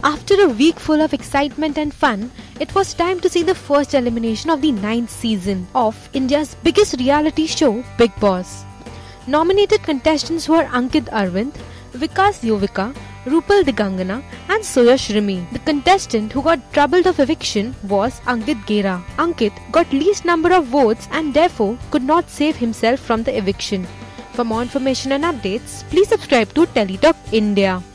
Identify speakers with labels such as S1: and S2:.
S1: After a week full of excitement and fun, it was time to see the first elimination of the 9th season of India's biggest reality show, Bigg Boss. Nominated contestants were Ankit Arvind, Vikas Yuvika, Rupal Digangana and Soya Shrimi. The contestant who got troubled of eviction was Ankit Gera. Ankit got least number of votes and therefore could not save himself from the eviction. For more information and updates, please subscribe to TellyTalk India.